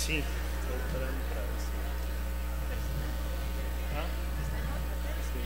Sí, estoy esperando para ver si. ¿Ah? Sí.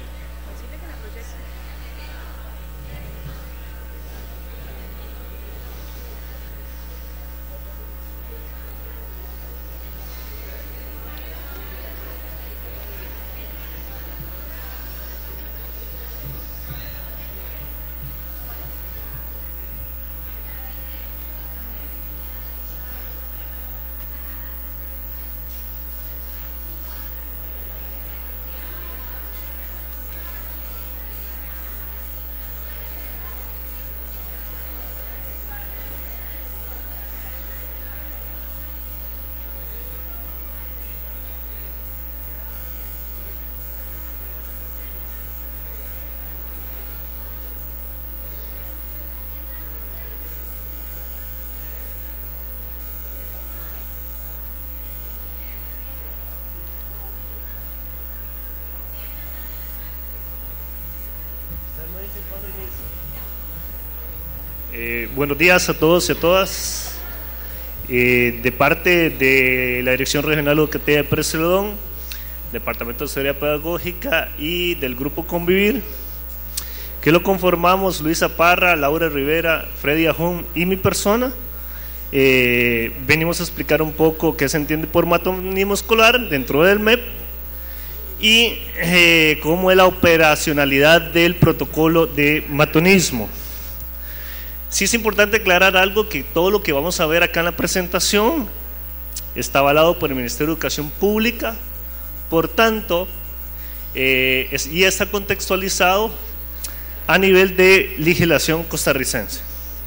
Buenos días a todos y a todas. De parte de la Dirección Regional Educativa de Pérez Celedón, Departamento de Seguridad Pedagógica y del Grupo Convivir, que lo conformamos Luisa Parra, Laura Rivera, Freddy Ajón y mi persona, venimos a explicar un poco qué se entiende por matonismo escolar dentro del MEP y cómo es la operacionalidad del protocolo de matonismo. Sí es importante aclarar algo, que todo lo que vamos a ver acá en la presentación está avalado por el Ministerio de Educación Pública, por tanto, y está contextualizado a nivel de legislación costarricense.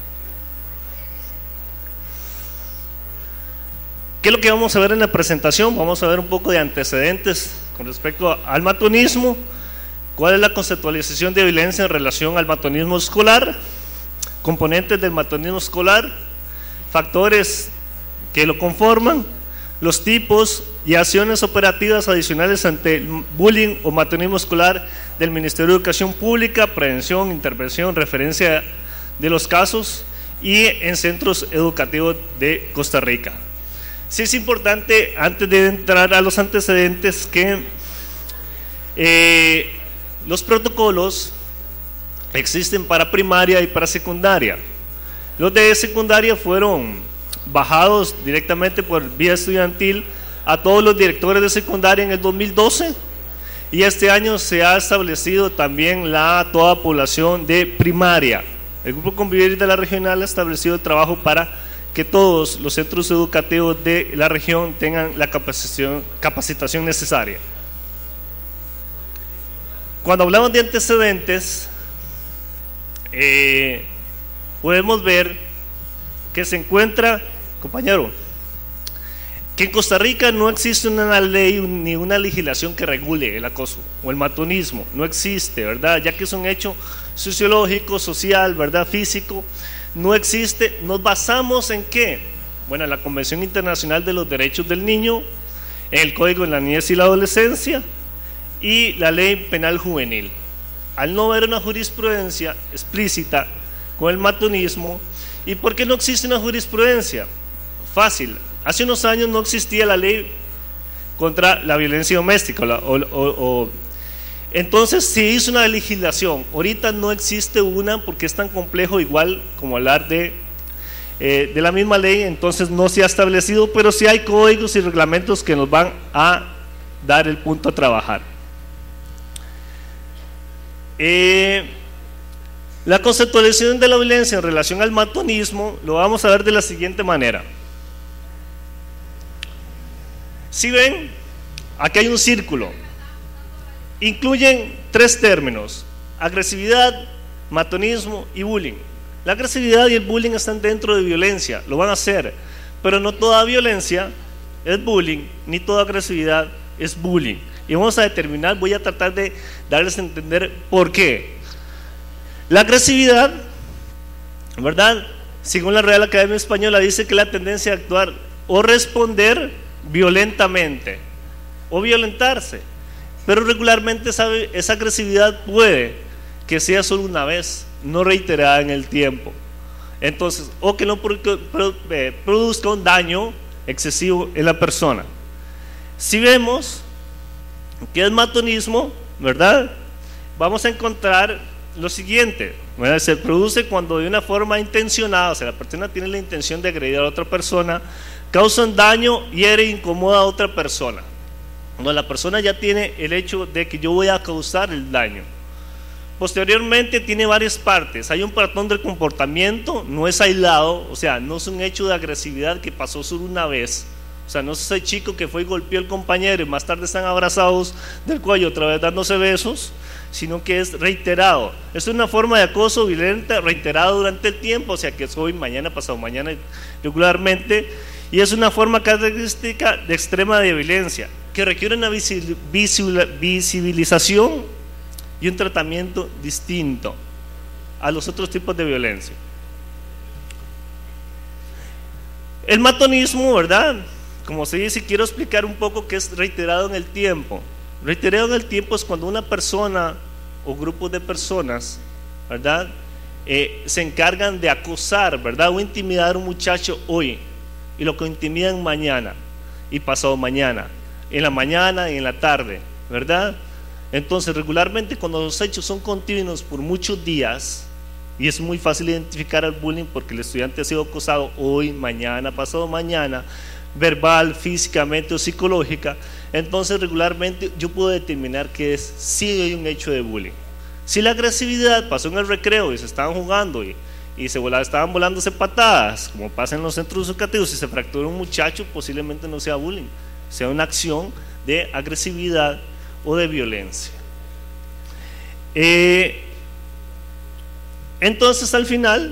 ¿Qué es lo que vamos a ver en la presentación? Vamos a ver un poco de antecedentes con respecto al matonismo, cuál es la conceptualización de violencia en relación al matonismo escolar, componentes del matonismo escolar, factores que lo conforman, los tipos y acciones operativas adicionales ante el bullying o matonismo escolar del Ministerio de Educación Pública, prevención, intervención, referencia de los casos y en centros educativos de Costa Rica. Sí es importante, antes de entrar a los antecedentes, que los protocolos existen para primaria y para secundaria. Los de secundaria fueron bajados directamente por vía estudiantil a todos los directores de secundaria en el 2012, y este año se ha establecido también toda población de primaria. El Grupo Convivir de la Regional ha establecido el trabajo para que todos los centros educativos de la región tengan la capacitación necesaria. Cuando hablamos de antecedentes, podemos ver que se encuentra, compañero, que en Costa Rica no existe una ley ni una legislación que regule el acoso o el matonismo, no existe, ¿verdad? Ya que es un hecho sociológico, social, ¿verdad? Físico, no existe. Nos basamos en ¿qué? Bueno, en la Convención Internacional de los Derechos del Niño, en el Código de la Niñez y la Adolescencia y la Ley Penal Juvenil. Al no haber una jurisprudencia explícita con el matonismo. ¿Y por qué no existe una jurisprudencia? Fácil, hace unos años no existía la ley contra la violencia doméstica, entonces se hizo una legislación. Ahorita no existe una porque es tan complejo, igual como hablar de la misma ley, entonces no se ha establecido, pero sí hay códigos y reglamentos que nos van a dar el punto a trabajar. La conceptualización de la violencia en relación al matonismo lo vamos a ver de la siguiente manera. Si ven, aquí hay un círculo, incluyen tres términos: agresividad, matonismo y bullying. La agresividad y el bullying están dentro de violencia, lo van a hacer, pero no toda violencia es bullying, ni toda agresividad es bullying. Y vamos a determinar, voy a tratar de darles a entender por qué. La agresividad, ¿verdad? Según la Real Academia Española, dice que la tendencia a actuar o responder violentamente o violentarse, pero regularmente esa agresividad puede que sea solo una vez, no reiterada en el tiempo. Entonces, o que no produzca un daño excesivo en la persona. Si vemos que es matonismo, ¿verdad? Vamos a encontrar lo siguiente, ¿verdad? Se produce cuando de una forma intencionada, o sea, la persona tiene la intención de agredir a la otra persona, causa un daño, hiere e incomoda a otra persona. Cuando la persona ya tiene el hecho de que yo voy a causar el daño. Posteriormente tiene varias partes. Hay un patrón del comportamiento, no es aislado, o sea, no es un hecho de agresividad que pasó solo una vez. O sea, no es ese chico que fue y golpeó al compañero y más tarde están abrazados del cuello, otra vez dándose besos, sino que es reiterado. Es una forma de acoso violenta reiterado durante el tiempo, o sea, que es hoy, mañana, pasado mañana, regularmente, y es una forma característica de extrema violencia, que requiere una visibilización y un tratamiento distinto a los otros tipos de violencia. El matonismo, ¿verdad? Como se dice, quiero explicar un poco qué es reiterado en el tiempo. Reiterado en el tiempo es cuando una persona o grupos de personas, ¿verdad? Se encargan de acosar, ¿verdad? O intimidar a un muchacho hoy y lo que intimidan mañana y pasado mañana, en la mañana y en la tarde, ¿verdad? Entonces, regularmente cuando los hechos son continuos por muchos días, y es muy fácil identificar el bullying porque el estudiante ha sido acosado hoy, mañana, pasado mañana, verbal, físicamente o psicológica, entonces regularmente yo puedo determinar que sí hay un hecho de bullying. Si la agresividad pasó en el recreo y se estaban jugando y estaban volándose patadas, como pasa en los centros educativos, si se fractura un muchacho, posiblemente no sea bullying, sea una acción de agresividad o de violencia. Entonces al final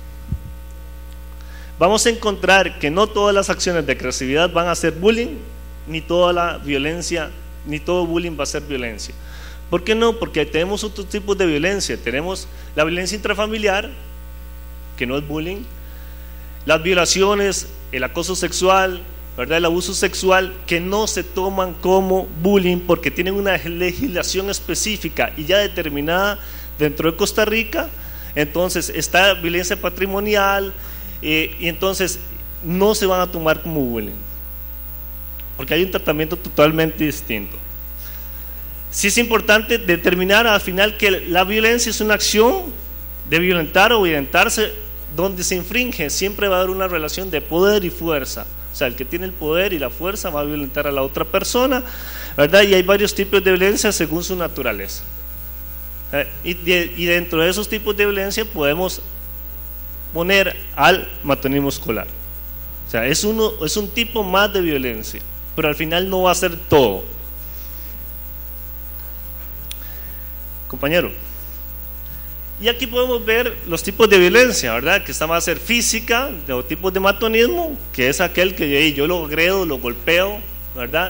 vamos a encontrar que no todas las acciones de agresividad van a ser bullying, ni toda la violencia, ni todo bullying va a ser violencia. ¿Por qué no? Porque tenemos otros tipos de violencia. Tenemos la violencia intrafamiliar, que no es bullying, las violaciones, el acoso sexual, ¿verdad? El abuso sexual, que no se toman como bullying porque tienen una legislación específica y ya determinada dentro de Costa Rica. Entonces está violencia patrimonial y entonces no se van a tomar como bullying porque hay un tratamiento totalmente distinto. Sí es importante determinar al final que la violencia es una acción de violentar o violentarse donde se infringe, siempre va a haber una relación de poder y fuerza. O sea, el que tiene el poder y la fuerza va a violentar a la otra persona, ¿verdad? Y hay varios tipos de violencia según su naturaleza. Y dentro de esos tipos de violencia podemos poner al matonismo escolar. O sea, es un tipo más de violencia, pero al final no va a ser todo. Compañero. Y aquí podemos ver los tipos de violencia, ¿verdad? Que esta va a ser física, de los tipos de matonismo, que es aquel que yo lo agredo, lo golpeo, ¿verdad?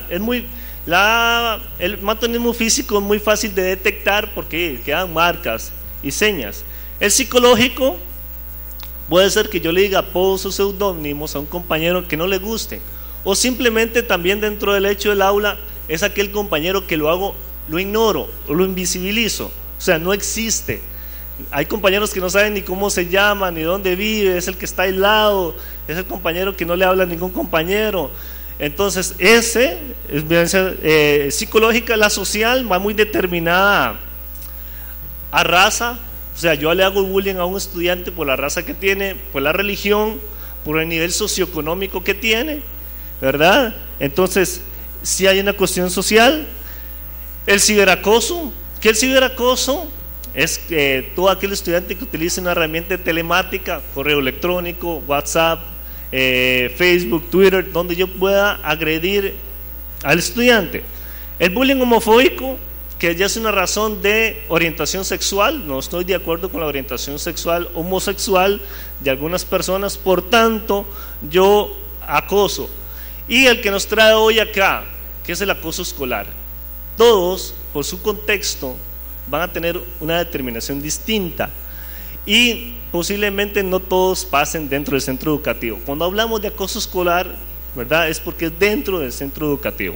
El matonismo físico es muy fácil de detectar porque quedan marcas y señas. El psicológico puede ser que yo le diga apodos o seudónimos a un compañero que no le guste, o simplemente también dentro del hecho del aula es aquel compañero que lo ignoro o lo invisibilizo, o sea, no existe. Hay compañeros que no saben ni cómo se llama, ni dónde vive, es el que está aislado, es el compañero que no le habla a ningún compañero. Entonces ese es violencia psicológica. La social va muy determinada a raza, o sea, yo le hago bullying a un estudiante por la raza que tiene, por la religión, por el nivel socioeconómico que tiene, ¿verdad? Entonces si hay una cuestión social. El ciberacoso, que el ciberacoso es todo aquel estudiante que utilice una herramienta telemática, correo electrónico, WhatsApp, Facebook, Twitter, donde yo pueda agredir al estudiante. El bullying homofóbico, que ya es una razón de orientación sexual, no estoy de acuerdo con la orientación sexual homosexual de algunas personas, por tanto yo acoso. Y el que nos trae hoy acá, que es el acoso escolar. Todos, por su contexto, van a tener una determinación distinta y posiblemente no todos pasen dentro del centro educativo. Cuando hablamos de acoso escolar, ¿verdad? Es porque es dentro del centro educativo.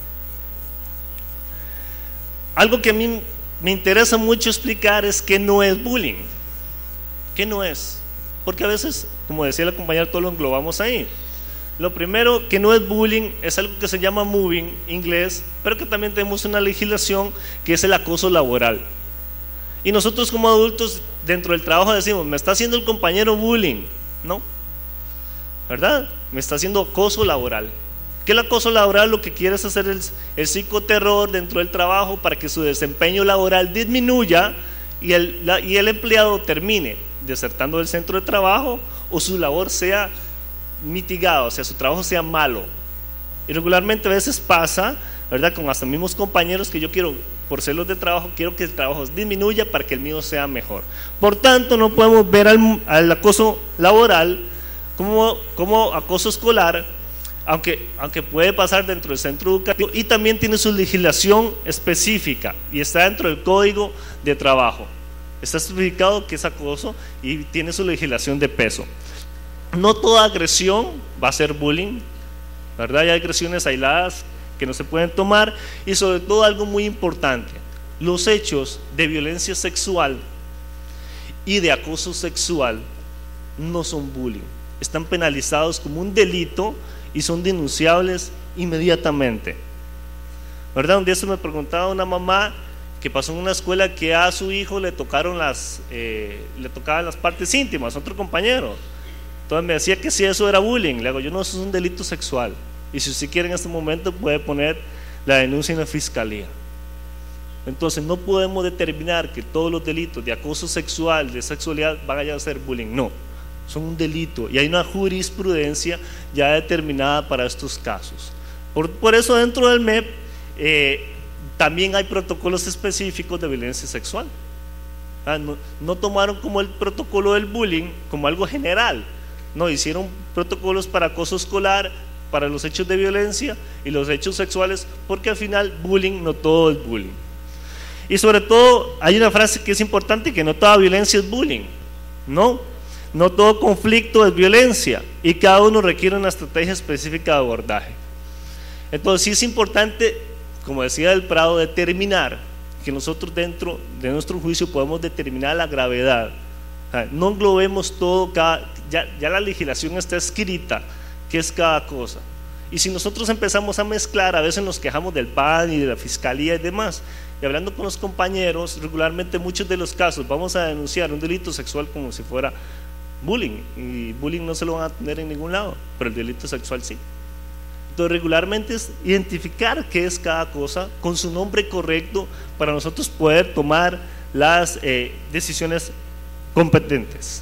Algo que a mí me interesa mucho explicar es que no es bullying. ¿Qué no es? Porque a veces, como decía la compañera, todo lo englobamos ahí. Lo primero que no es bullying es algo que se llama mobbing, inglés, pero que también tenemos una legislación que es el acoso laboral. Y nosotros como adultos dentro del trabajo decimos, me está haciendo el compañero bullying, ¿no? ¿Verdad? Me está haciendo acoso laboral. ¿Qué el acoso laboral? Lo que quiere es hacer el psicoterror dentro del trabajo para que su desempeño laboral disminuya y el empleado termine desertando del centro de trabajo o su labor sea mitigada, o sea, su trabajo sea malo. Y regularmente a veces pasa, ¿verdad? Con hasta mismos compañeros que yo quiero, por celos de trabajo, quiero que el trabajo disminuya para que el mío sea mejor. Por tanto, no podemos ver al acoso laboral como acoso escolar, aunque puede pasar dentro del centro educativo y también tiene su legislación específica y está dentro del código de trabajo. Está especificado que es acoso y tiene su legislación de peso. No toda agresión va a ser bullying, ¿verdad? Hay agresiones aisladas que no se pueden tomar y sobre todo algo muy importante, los hechos de violencia sexual y de acoso sexual no son bullying, están penalizados como un delito y son denunciables inmediatamente, ¿verdad? Un día se me preguntaba una mamá que pasó en una escuela que a su hijo le tocaban las partes íntimas, otro compañero. Entonces me decía que si eso era bullying. Le digo, yo no, eso es un delito sexual. Y si usted quiere en este momento puede poner la denuncia en la fiscalía. Entonces no podemos determinar que todos los delitos de acoso sexual, de sexualidad vayan a ser bullying. No, son un delito y hay una jurisprudencia ya determinada para estos casos. Por eso dentro del MEP también hay protocolos específicos de violencia sexual. No tomaron como el protocolo del bullying como algo general. No, hicieron protocolos para acoso escolar, para los hechos de violencia y los hechos sexuales, porque al final bullying no todo es bullying. Y sobre todo hay una frase que es importante, que no toda violencia es bullying. No todo conflicto es violencia y cada uno requiere una estrategia específica de abordaje. Entonces sí es importante, como decía Del Prado, determinar que nosotros dentro de nuestro juicio podemos determinar la gravedad. No englobemos todo, ya la legislación está escrita, que es cada cosa. Y si nosotros empezamos a mezclar, a veces nos quejamos del PAN y de la fiscalía y demás, y hablando con los compañeros, regularmente muchos de los casos vamos a denunciar un delito sexual como si fuera bullying, y bullying no se lo van a tener en ningún lado, pero el delito sexual sí. Entonces regularmente es identificar qué es cada cosa con su nombre correcto para nosotros poder tomar las decisiones competentes.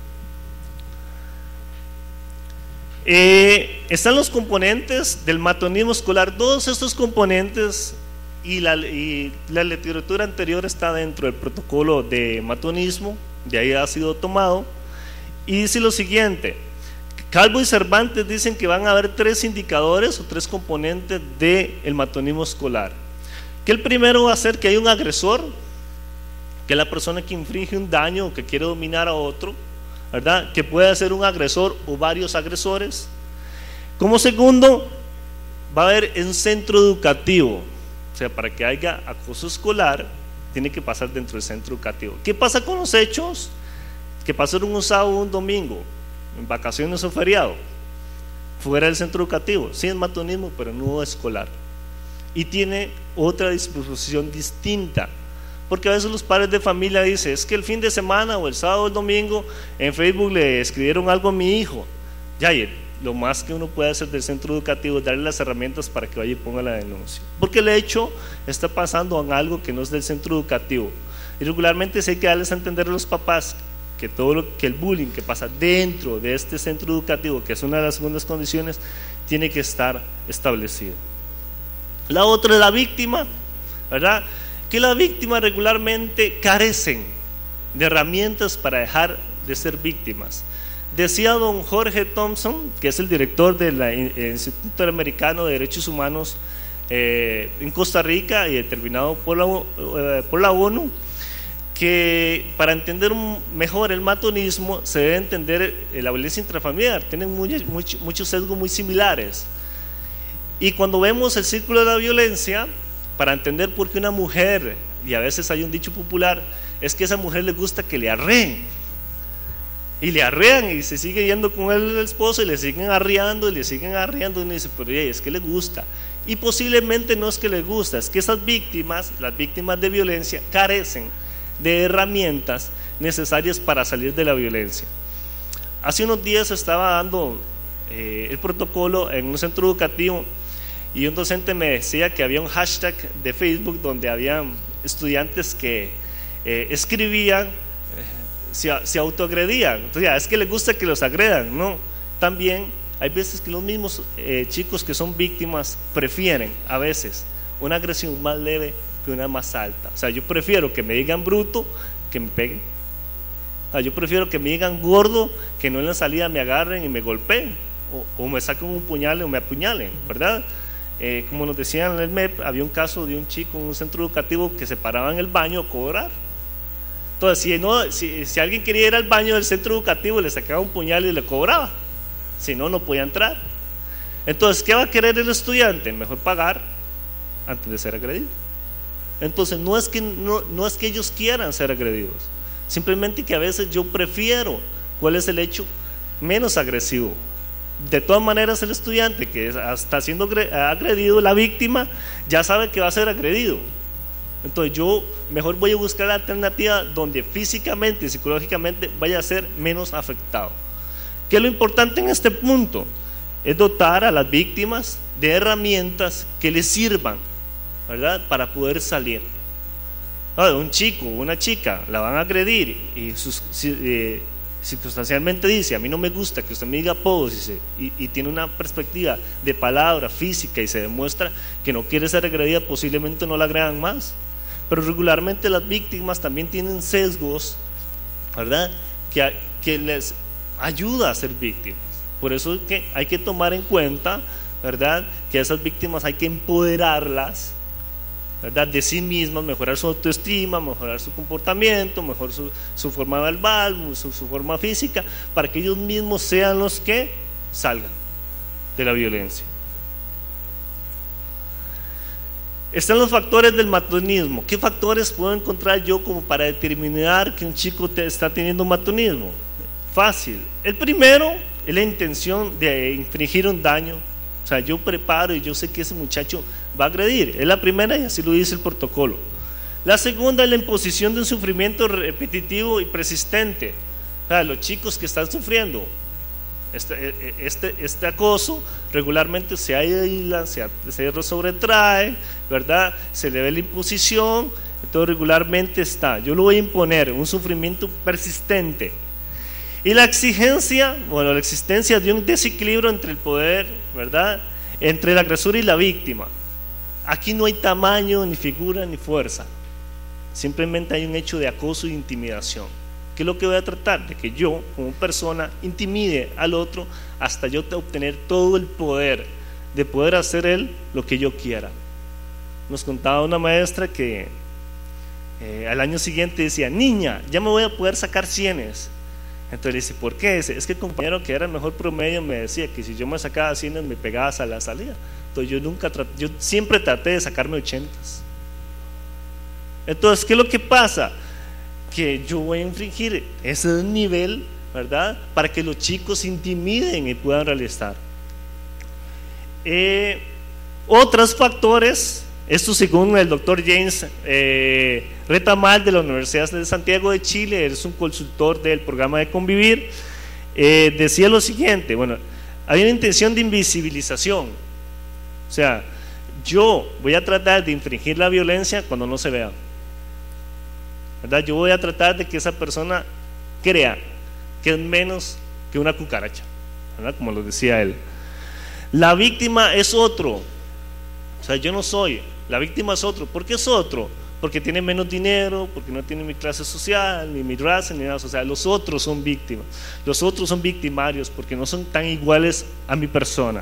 Están los componentes del matonismo escolar. Todos estos componentes y la literatura anterior está dentro del protocolo de matonismo, de ahí ha sido tomado, y dice lo siguiente: Calvo y Cervantes dicen que van a haber 3 indicadores o 3 componentes del matonismo escolar. Que el primero va a ser que hay un agresor, que es la persona que infringe un daño o que quiere dominar a otro, ¿verdad? Que puede ser un agresor o varios agresores. Como segundo, va a haber un centro educativo, o sea, para que haya acoso escolar tiene que pasar dentro del centro educativo. ¿Qué pasa con los hechos que pasaron un sábado o un domingo, en vacaciones o feriado, fuera del centro educativo? Sí es matonismo, pero no escolar, y tiene otra disposición distinta, porque a veces los padres de familia dicen, es que el fin de semana o el sábado o el domingo en Facebook le escribieron algo a mi hijo. Ya, lo más que uno puede hacer del centro educativo es darle las herramientas para que vaya y ponga la denuncia, porque el hecho está pasando en algo que no es del centro educativo. Y regularmente sí hay que darles a entender a los papás que que el bullying que pasa dentro de este centro educativo, que es una de las segundas condiciones, tiene que estar establecido. La otra es la víctima, ¿verdad? Que las víctimas regularmente carecen de herramientas para dejar de ser víctimas. Decía don Jorge Thompson, que es el director del Instituto Interamericano de Derechos Humanos en Costa Rica y determinado por la ONU, que para entender mejor el matonismo se debe entender la violencia intrafamiliar. Tienen muchos sesgos muy similares, y cuando vemos el círculo de la violencia, para entender por qué una mujer, y a veces hay un dicho popular, es que a esa mujer le gusta que le arreen. y le arrean y se sigue yendo con el esposo y le siguen arreando y le siguen arreando, y uno dice, pero es que le gusta. Y posiblemente no es que le gusta, es que esas víctimas, las víctimas de violencia, carecen de herramientas necesarias para salir de la violencia. Hace unos días estaba dando el protocolo en un centro educativo y un docente me decía que había un hashtag de Facebook donde había estudiantes que escribían, se autoagredían. Entonces, es que les gusta que los agredan, no. También hay veces que los mismos chicos que son víctimas prefieren a veces una agresión más leve que una más alta. O sea, yo prefiero que me digan bruto que me peguen. O sea, yo prefiero que me digan gordo que no en la salida me agarren y me golpeen o me saquen un puñal o me apuñalen, ¿verdad? Como nos decían en el MEP, había un caso de un chico en un centro educativo que se paraba en el baño a cobrar. Entonces, si alguien quería ir al baño del centro educativo, le sacaba un puñal y le cobraba. Si no, no podía entrar. Entonces, ¿qué va a querer el estudiante? Mejor pagar antes de ser agredido. Entonces, no es que ellos quieran ser agredidos, simplemente que a veces yo prefiero cuál es el hecho menos agresivo. De todas maneras, el estudiante que está siendo agredido, la víctima, ya sabe que va a ser agredido. Entonces yo mejor voy a buscar la alternativa donde físicamente y psicológicamente vaya a ser menos afectado. ¿Qué es lo importante en este punto? Es dotar a las víctimas de herramientas que les sirvan, ¿verdad?, para poder salir. Un chico o una chica la van a agredir y circunstancialmente dice, a mí no me gusta que usted me diga apodos, y tiene una perspectiva de palabra física y se demuestra que no quiere ser agredida, posiblemente no la agredan más. Pero regularmente las víctimas también tienen sesgos, ¿verdad?, que les ayuda a ser víctimas. Por eso es que hay que tomar en cuenta, ¿verdad?, que a esas víctimas hay que empoderarlas, ¿verdad?, de sí mismas, mejorar su autoestima, mejorar su comportamiento, mejorar su forma verbal, su forma física, para que ellos mismos sean los que salgan de la violencia. Están los factores del matonismo. ¿Qué factores puedo encontrar yo como para determinar que un chico está teniendo matonismo? Fácil. El primero es la intención de infringir un daño. O sea, yo preparo y yo sé que ese muchacho va a agredir. Es la primera y así lo dice el protocolo. La segunda es la imposición de un sufrimiento repetitivo y persistente. O sea, los chicos que están sufriendo este acoso regularmente se aíslan, se sobretraen, ¿verdad?, se le ve la imposición. Entonces regularmente yo lo voy a imponer, un sufrimiento persistente. Y la exigencia, la existencia de un desequilibrio entre el poder, ¿verdad?, entre el agresor y la víctima. Aquí no hay tamaño, ni figura, ni fuerza. Simplemente hay un hecho de acoso e intimidación. ¿Qué es lo que voy a tratar? De que yo, como persona, intimide al otro hasta yo obtener todo el poder de poder hacer él lo que yo quiera. Nos contaba una maestra que al año siguiente decía, niña, ya me voy a poder sacar 100. Entonces le dice, ¿por qué? Es que el compañero que era el mejor promedio me decía que si yo me sacaba 100 me pegabas a la salida. Entonces yo siempre traté de sacarme 80. Entonces, ¿qué es lo que pasa? Que yo voy a infringir ese nivel, ¿verdad?, para que los chicos se intimiden y puedan realizar. Otros factores, esto según el doctor James Retamal de la Universidad de Santiago de Chile, es un consultor del programa de Convivir, decía lo siguiente: hay una intención de invisibilización. O sea, yo voy a tratar de infringir la violencia cuando no se vea, ¿verdad? Yo voy a tratar de que esa persona crea que es menos que una cucaracha, ¿verdad?, como lo decía él. La víctima es otro. O sea, yo no soy. La víctima es otro. ¿Por qué es otro? Porque tiene menos dinero, porque no tiene mi clase social, ni mi raza, ni nada. O sea, los otros son víctimas. Los otros son victimarios porque no son tan iguales a mi persona.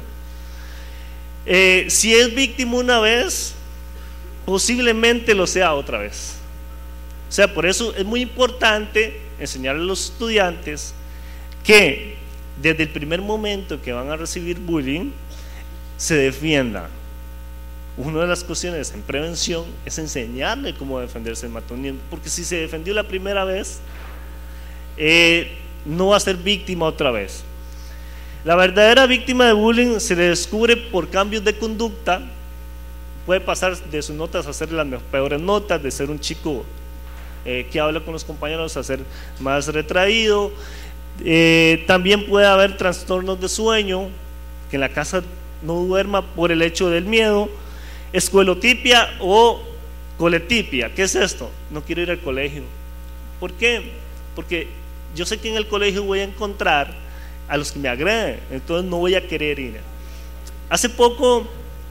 Si es víctima una vez, posiblemente lo sea otra vez. O sea, por eso es muy importante enseñarle a los estudiantes que desde el primer momento que van a recibir bullying se defiendan. Una de las cuestiones en prevención es enseñarle cómo defenderse del matonismo, porque si se defendió la primera vez, no va a ser víctima otra vez. La verdadera víctima de bullying se le descubre por cambios de conducta. Puede pasar de sus notas a hacer las peores notas, de ser un chico que habla con los compañeros a ser más retraído. También puede haber trastornos de sueño, que en la casa no duerma por el hecho del miedo. Escuelotipia o coletipia. ¿Qué es esto? No quiero ir al colegio. ¿Por qué? Porque yo sé que en el colegio voy a encontrar a los que me agreden, entonces no voy a querer ir. Hace poco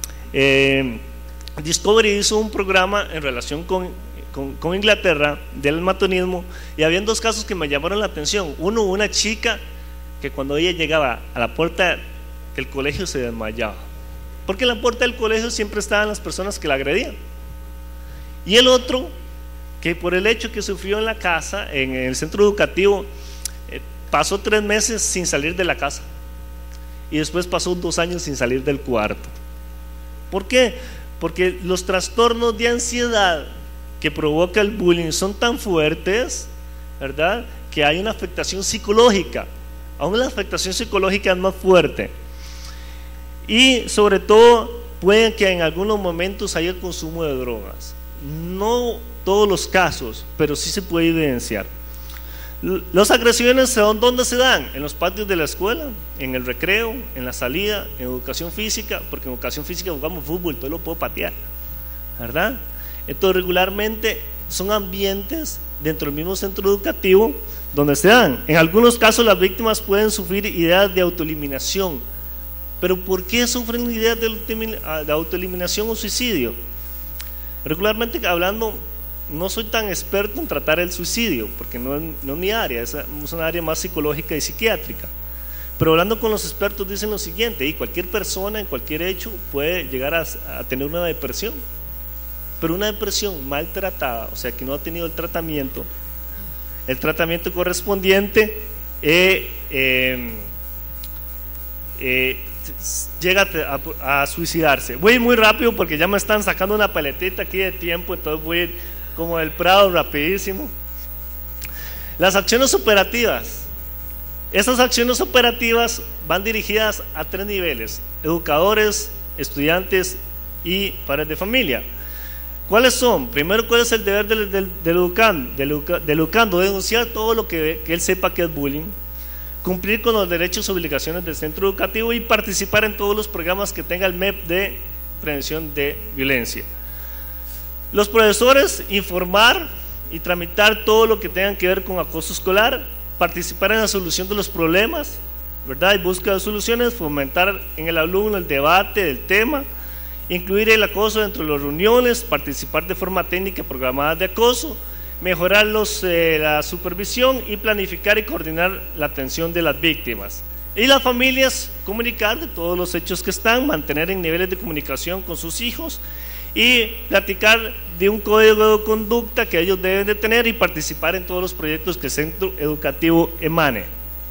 Discovery hizo un programa en relación con Inglaterra del matonismo, y habían dos casos que me llamaron la atención. Uno, una chica que cuando ella llegaba a la puerta del colegio se desmayaba, porque en la puerta del colegio siempre estaban las personas que la agredían. Y el otro, que por el hecho que sufrió en la casa, en el centro educativo, pasó 3 meses sin salir de la casa, y después pasó 2 años sin salir del cuarto. ¿Por qué? Porque los trastornos de ansiedad que provoca el bullying son tan fuertes, ¿verdad?, que hay una afectación psicológica. Aún la afectación psicológica es más fuerte. Y sobre todo puede que en algunos momentos haya consumo de drogas. No todos los casos, pero sí se puede evidenciar. Las agresiones, ¿dónde se dan? En los patios de la escuela, en el recreo, en la salida, en educación física, porque en educación física jugamos fútbol, todo lo puedo patear, ¿verdad? Entonces regularmente son ambientes dentro del mismo centro educativo donde se dan. En algunos casos las víctimas pueden sufrir ideas de autoeliminación. ¿Pero por qué sufren ideas de autoeliminación o suicidio? Regularmente hablando, no soy tan experto en tratar el suicidio, porque no es mi área, es una área más psicológica y psiquiátrica. Pero hablando con los expertos dicen lo siguiente: y cualquier persona en cualquier hecho puede llegar a tener una depresión, pero una depresión mal tratada, o sea que no ha tenido el tratamiento correspondiente, llega a suicidarse. Voy muy rápido porque ya me están sacando una paletita aquí de tiempo, entonces voy a ir como el Prado rapidísimo. Las acciones operativas. Esas acciones operativas van dirigidas a 3 niveles: educadores, estudiantes y padres de familia. ¿Cuáles son? Primero, ¿cuál es el deber del educando? Denunciar todo lo que él sepa que es bullying, cumplir con los derechos y obligaciones del centro educativo y participar en todos los programas que tenga el MEP de prevención de violencia. Los profesores, informar y tramitar todo lo que tenga que ver con acoso escolar, participar en la solución de los problemas, ¿verdad?, y búsqueda de soluciones, fomentar en el alumno el debate del tema, incluir el acoso dentro de las reuniones, participar de forma técnica en programadas de acoso, mejorar la supervisión y planificar y coordinar la atención de las víctimas. Y las familias, comunicar de todos los hechos que están, mantener en niveles de comunicación con sus hijos y platicar de un código de conducta que ellos deben de tener y participar en todos los proyectos que el centro educativo emane.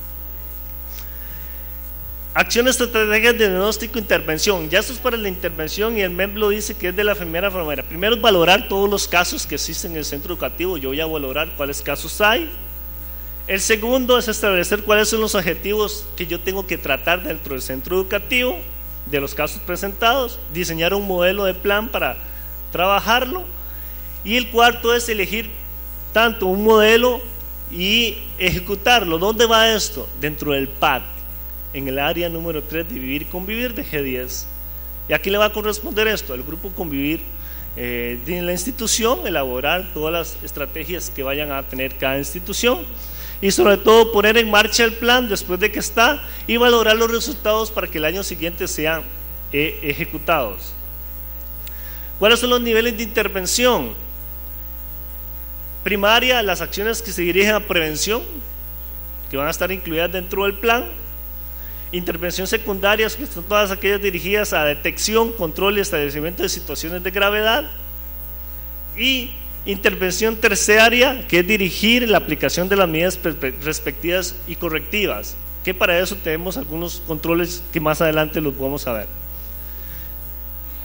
Acciones, estrategias de diagnóstico e intervención. Ya esto es para la intervención y el MEP lo dice que es de la primera manera. Primero es valorar todos los casos que existen en el centro educativo. Yo voy a valorar cuáles casos hay. El segundo es establecer cuáles son los objetivos que yo tengo que tratar dentro del centro educativo de los casos presentados, diseñar un modelo de plan para trabajarlo. Y el cuarto es elegir tanto un modelo y ejecutarlo. ¿Dónde va esto? Dentro del PAD, en el área número 3 de Vivir y Convivir de G10. ¿Y a quién le va a corresponder esto? Al grupo Convivir de la institución, elaborar todas las estrategias que vayan a tener cada institución y sobre todo poner en marcha el plan después de que está y valorar los resultados para que el año siguiente sean ejecutados. ¿Cuáles son los niveles de intervención? Primaria, las acciones que se dirigen a prevención, que van a estar incluidas dentro del plan. Intervención secundaria, que son todas aquellas dirigidas a detección, control y establecimiento de situaciones de gravedad. Y intervención terciaria, que es dirigir la aplicación de las medidas respectivas y correctivas, que para eso tenemos algunos controles que más adelante los vamos a ver.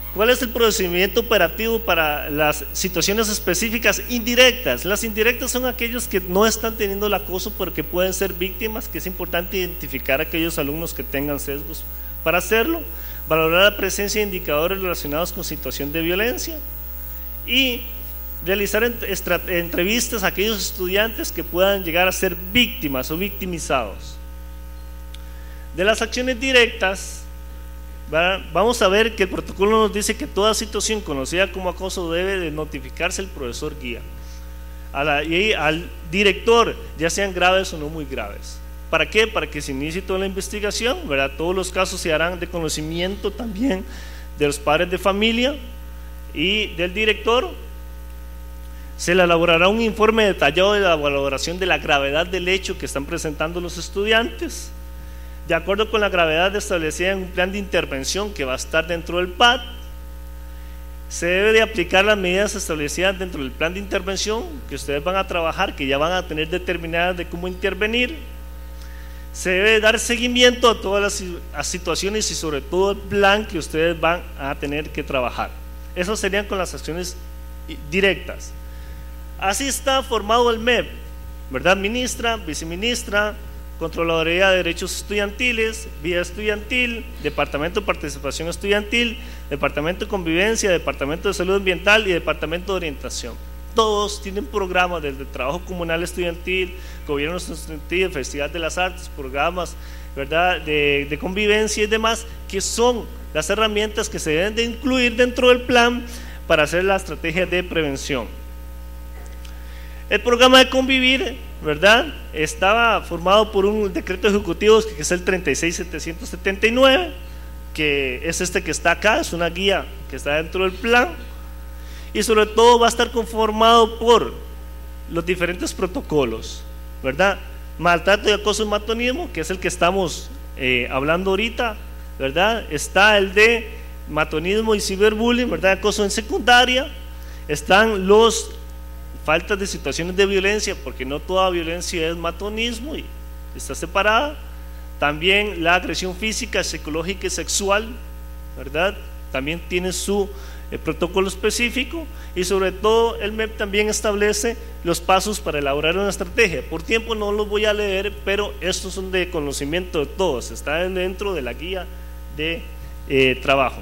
¿Cuál es el procedimiento operativo para las situaciones específicas indirectas? Las indirectas son aquellos que no están teniendo el acoso porque pueden ser víctimas, que es importante identificar a aquellos alumnos que tengan sesgos para hacerlo, valorar la presencia de indicadores relacionados con situación de violencia y realizar entrevistas a aquellos estudiantes que puedan llegar a ser víctimas o victimizados. De las acciones directas, vamos a ver que el protocolo nos dice que toda situación conocida como acoso debe de notificarse al profesor guía y al director, ya sean graves o no muy graves. ¿Para qué? Para que se inicie toda la investigación, ¿verdad? Todos los casos se harán de conocimiento también de los padres de familia y del director. Se le elaborará un informe detallado de la valoración de la gravedad del hecho que están presentando los estudiantes, de acuerdo con la gravedad establecida en un plan de intervención que va a estar dentro del PAD. Se debe de aplicar las medidas establecidas dentro del plan de intervención que ustedes van a trabajar, que ya van a tener determinadas de cómo intervenir. Se debe dar seguimiento a todas las situaciones y sobre todo el plan que ustedes van a tener que trabajar. Eso serían con las acciones directas. Así está formado el MEP, ¿verdad? Ministra, viceministra, Controladuría de Derechos Estudiantiles, Vía Estudiantil, Departamento de Participación Estudiantil, Departamento de Convivencia, Departamento de Salud Ambiental y Departamento de Orientación. Todos tienen programas desde trabajo comunal estudiantil, gobierno estudiantil, Festival de las Artes, programas, ¿verdad?, de convivencia y demás, que son las herramientas que se deben de incluir dentro del plan para hacer la estrategia de prevención. El programa de convivir, ¿verdad?, estaba formado por un decreto ejecutivo que es el 36779, que es este que está acá, es una guía que está dentro del plan, y sobre todo va a estar conformado por los diferentes protocolos, ¿verdad? Maltrato y acoso y matonismo, que es el que estamos hablando ahorita, ¿verdad? Está el de matonismo y ciberbullying, ¿verdad? Acoso en secundaria. Están los faltas de situaciones de violencia, porque no toda violencia es matonismo y está separada. También la agresión física, psicológica y sexual, ¿verdad? También tiene su protocolo específico, y sobre todo el MEP también establece los pasos para elaborar una estrategia. Por tiempo no los voy a leer, pero estos son de conocimiento de todos, están dentro de la guía de trabajo.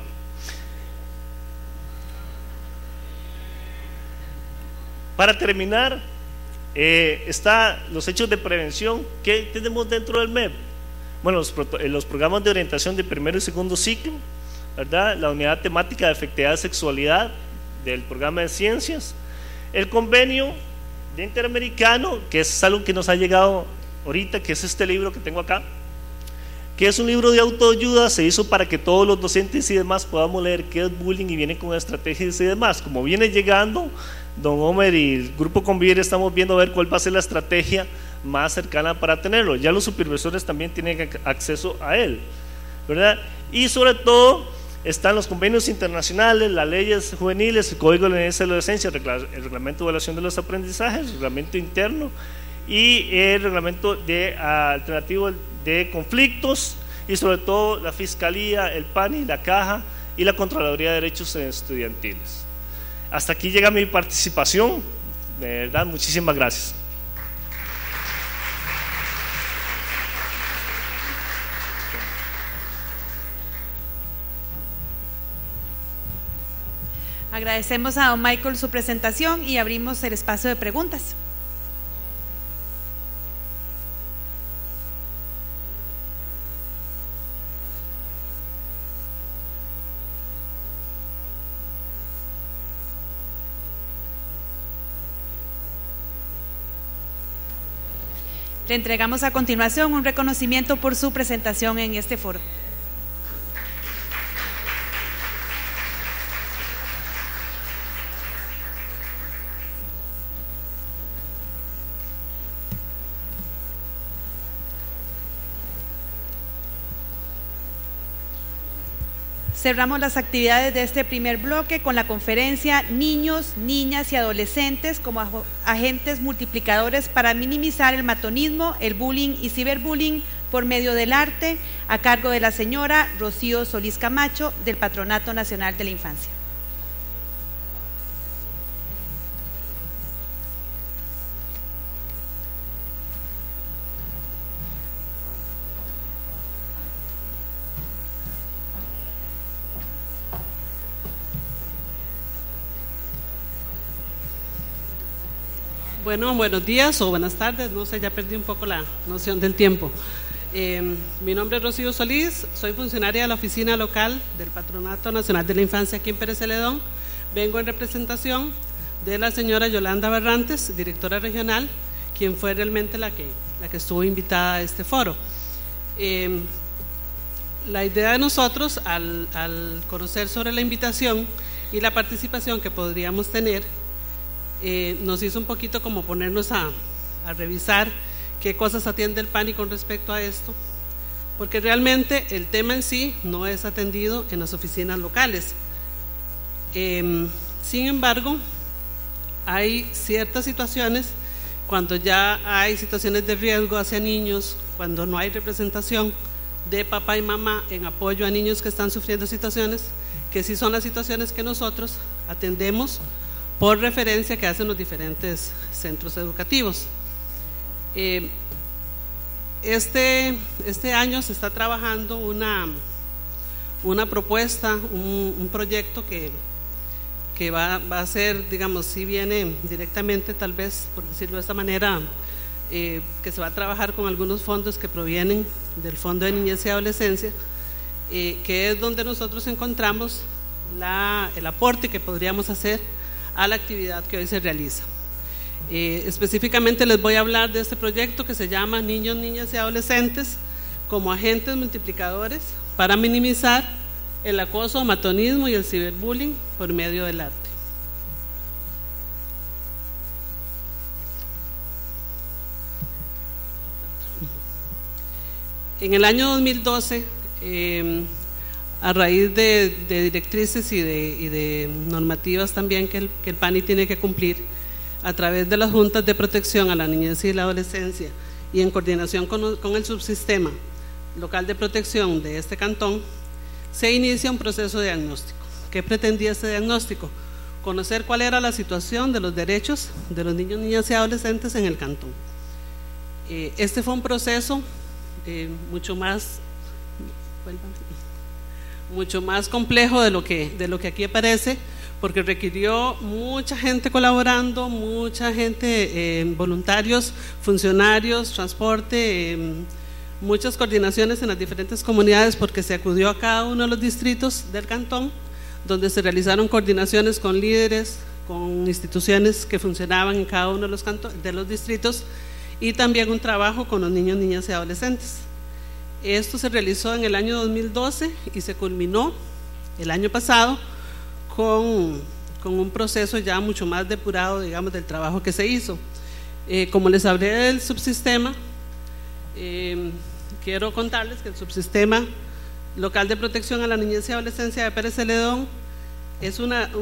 Para terminar, está los hechos de prevención que tenemos dentro del MEP. Bueno, los programas de orientación de primero y segundo ciclo, ¿verdad? La unidad temática de afectividad y sexualidad del programa de ciencias, el convenio de interamericano, que es algo que nos ha llegado ahorita, que es este libro que tengo acá, que es un libro de autoayuda, se hizo para que todos los docentes y demás podamos leer qué es bullying y viene con estrategias y demás. Como viene llegando don Homer y el grupo Convivir, estamos viendo a ver cuál va a ser la estrategia más cercana para tenerlo. Ya los supervisores también tienen acceso a él, ¿verdad? Y sobre todo están los convenios internacionales, las leyes juveniles, el Código de la Niñez y la Adolescencia, el reglamento de evaluación de los aprendizajes, el reglamento interno y el reglamento de alternativo de conflictos, y sobre todo la Fiscalía, el PANI, la Caja y la Contraloría de Derechos Estudiantiles. Hasta aquí llega mi participación, de verdad, muchísimas gracias. Agradecemos a don Michael su presentación y abrimos el espacio de preguntas. Le entregamos a continuación un reconocimiento por su presentación en este foro. Cerramos las actividades de este primer bloque con la conferencia Niños, Niñas y Adolescentes como agentes multiplicadores para minimizar el matonismo, el bullying y ciberbullying, por medio del arte, a cargo de la señora Rocío Solís Camacho, del Patronato Nacional de la Infancia. Bueno, buenos días o buenas tardes, no sé, ya perdí un poco la noción del tiempo. Mi nombre es Rocío Solís, soy funcionaria de la oficina local del Patronato Nacional de la Infancia aquí en Pérez Celedón. Vengo en representación de la señora Yolanda Barrantes, directora regional, quien fue realmente la que estuvo invitada a este foro. La idea de nosotros, al conocer sobre la invitación y la participación que podríamos tener, nos hizo un poquito como ponernos a revisar qué cosas atiende el PANI con respecto a esto, porque realmente el tema en sí no es atendido en las oficinas locales. Sin embargo, hay ciertas situaciones, cuando ya hay situaciones de riesgo hacia niños, cuando no hay representación de papá y mamá en apoyo a niños que están sufriendo situaciones, que sí son las situaciones que nosotros atendemos por referencia que hacen los diferentes centros educativos. Este año se está trabajando una propuesta, un proyecto que va a ser, digamos, si viene directamente, tal vez, por decirlo de esta manera, que se va a trabajar con algunos fondos que provienen del Fondo de Niñez y Adolescencia, que es donde nosotros encontramos el aporte que podríamos hacer a la actividad que hoy se realiza. Específicamente les voy a hablar de este proyecto que se llama Niños, Niñas y Adolescentes como agentes multiplicadores para minimizar el acoso, matonismo y el ciberbullying por medio del arte. En el año 2012, a raíz de directrices y de normativas también que el PANI tiene que cumplir a través de las juntas de protección a la niñez y la adolescencia y en coordinación con el subsistema local de protección de este cantón, se inicia un proceso de diagnóstico. ¿Qué pretendía este diagnóstico? Conocer cuál era la situación de los derechos de los niños, niñas y adolescentes en el cantón. Este fue un proceso mucho más complejo de lo que aquí aparece, porque requirió mucha gente colaborando, mucha gente, voluntarios, funcionarios, transporte, muchas coordinaciones en las diferentes comunidades, porque se acudió a cada uno de los distritos del cantón, donde se realizaron coordinaciones con líderes, con instituciones que funcionaban en cada uno de los distritos, y también un trabajo con los niños, niñas y adolescentes. Esto se realizó en el año 2012 y se culminó el año pasado con un proceso ya mucho más depurado, digamos, del trabajo que se hizo. Como les hablé del subsistema, quiero contarles que el subsistema local de protección a la niñez y adolescencia de Pérez Celedón es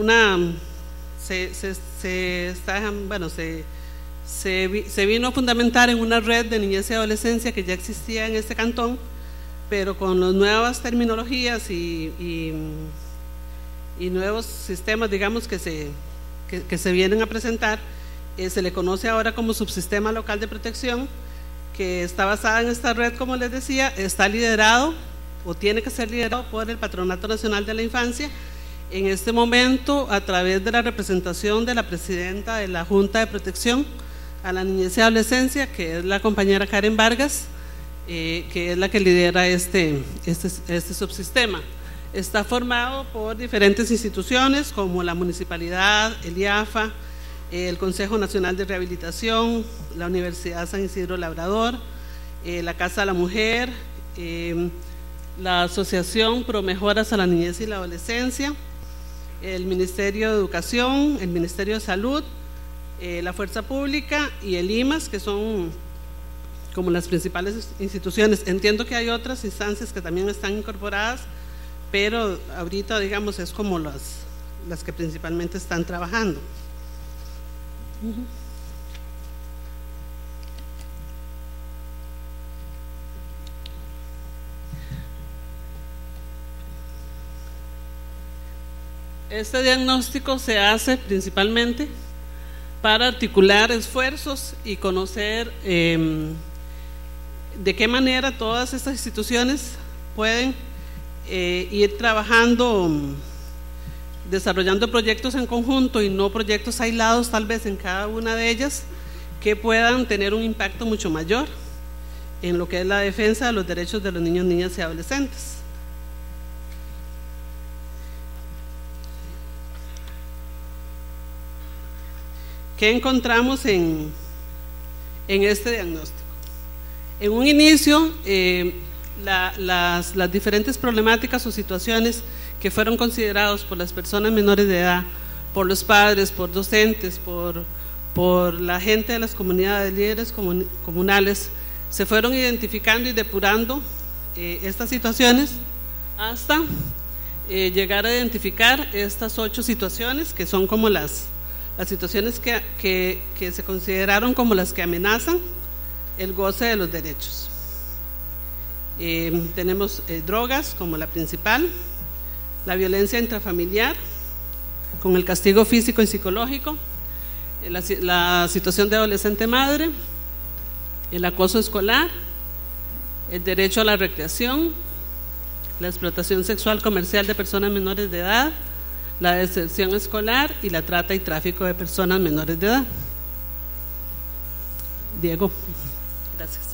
se vino a fundamentar en una red de niñez y adolescencia que ya existía en este cantón, pero con las nuevas terminologías y nuevos sistemas, digamos, que se vienen a presentar, se le conoce ahora como subsistema local de protección, que está basada en esta red, como les decía, está liderado o tiene que ser liderado por el Patronato Nacional de la Infancia. En este momento, a través de la representación de la presidenta de la Junta de Protección a la Niñez y Adolescencia, que es la compañera Karen Vargas, que es la que lidera este subsistema. Está formado por diferentes instituciones como la Municipalidad, el IAFA, el Consejo Nacional de Rehabilitación, la Universidad San Isidro Labrador, la Casa de la Mujer, la Asociación Pro Mejoras a la Niñez y la Adolescencia, el Ministerio de Educación, el Ministerio de Salud, la Fuerza Pública y el IMAS, que son como las principales instituciones. Entiendo que hay otras instancias que también están incorporadas, pero ahorita, digamos, es como las que principalmente están trabajando. Este diagnóstico se hace principalmente para articular esfuerzos y conocer de qué manera todas estas instituciones pueden ir trabajando, desarrollando proyectos en conjunto y no proyectos aislados tal vez en cada una de ellas, que puedan tener un impacto mucho mayor en lo que es la defensa de los derechos de los niños, niñas y adolescentes. ¿Qué encontramos en este diagnóstico? En un inicio, las diferentes problemáticas o situaciones que fueron considerados por las personas menores de edad, por los padres, por docentes, por la gente de las comunidades, líderes comunales, se fueron identificando y depurando estas situaciones hasta llegar a identificar estas 8 situaciones que son como las situaciones que se consideraron como las que amenazan el goce de los derechos. Tenemos drogas como la principal, la violencia intrafamiliar con el castigo físico y psicológico, la situación de adolescente madre, el acoso escolar, el derecho a la recreación, la explotación sexual comercial de personas menores de edad, la deserción escolar y la trata y tráfico de personas menores de edad. Diego, gracias.